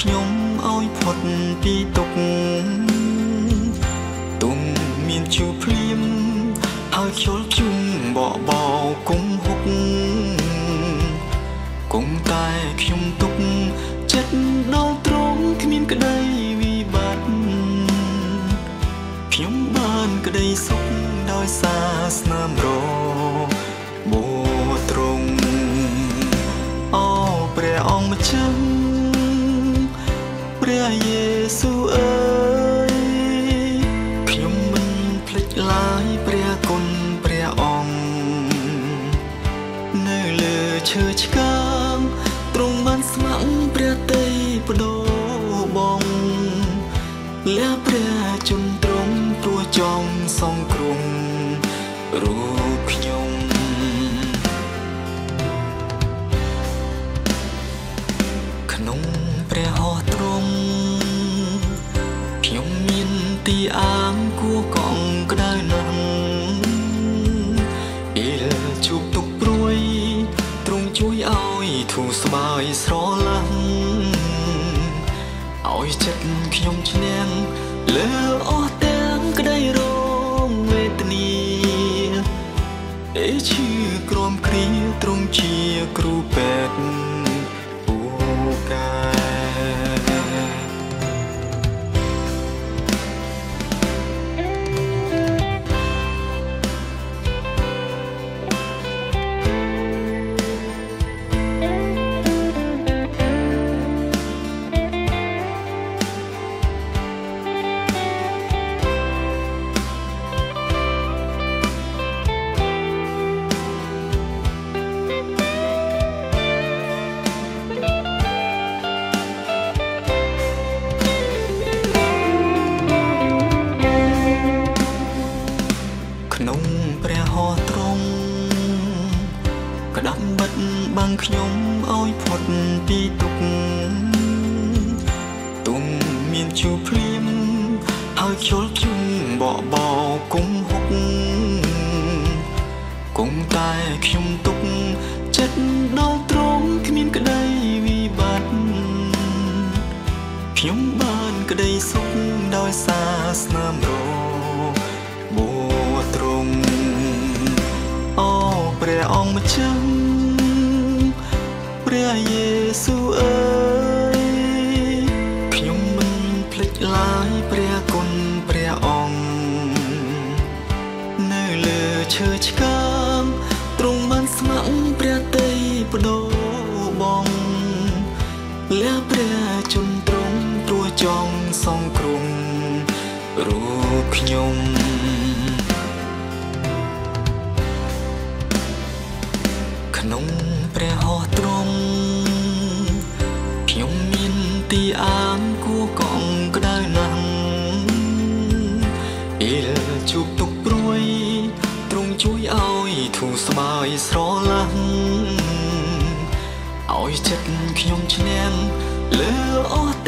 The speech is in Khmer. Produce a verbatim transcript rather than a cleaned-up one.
ខ្ញុំឲ្យផុតពីទុក្ខទុំមានជួភ្លៀមហើយខ្យល់ជុំបកបោគុំហុកគុំតែខ្ញុំទុកចិត្តដល់ត្រង់គ្មានក្តីវិបត្តិខ្ញុំបានក្តីសុខដោយសារស្នាមរបូត្រង់អូព្រះអង្គម្ចាស់ព្រះយេស៊ូវអើយខ្ញុំមិនភ្លេចឡើយព្រះគុណព្រះអង្គនៅលើឈើឆ្កាងទ្រង់បានស្ម័គ្រព្រះតីបដូរបងលះព្រះជន្មទ្រង់ព្រោះចង់សង្គ្រោះរូបខ្ញុំក្នុងព្រះហស្ថទ្រង់ខ្ញុំមានទីអាងគួរកង់ក្តៅណាស់អៀលជួបទុកព្រួយទ្រង់ជួយឲ្យធូរស្បើយស្រឡាញ់ឲ្យចិត្តខ្ញុំឈ្នះលើអស់ទាំងក្តីរងវេទនាអេឈឺក្រំគ្រាទ្រង់ជាគ្រូពេទ្យពូកែក្នុងព្រះហស្ថទ្រង់ក្តាប់បិទបាំងខ្ញុំឲ្យផុតពីទុក្ខទុំមានជួភ្លៀមហើយខ្យល់ជុំបកបោគុំហុកគុំតែខ្ញុំទុកចិត្តដល់ត្រង់គ្មានក្តីវិបត្តិខ្ញុំបានក្តីសុខដោយសារស្នាមរបូត្រង់អូព្រះអង្គម្ចាស់ព្រះយេស៊ូវអើយខ្ញុំមិនភ្លេចឡើយព្រះគុណព្រះអង្គនៅលើឈើឆ្កាងទ្រង់បានស្ម័គ្រព្រះតីបដូរបងលះព្រះជន្មទ្រង់ព្រោះចង់សង្គ្រោះរូបខ្ញុំក្នុងព្រះហស្ថទ្រង់ខ្ញុំមានទីអាងគួរកង់ក្តៅណាស់អៀលជួបទុកព្រួយទ្រង់ជួយឲ្យធូរស្បើយស្រឡាញ់ឲ្យចិត្តខ្ញុំឈ្នះលើអស់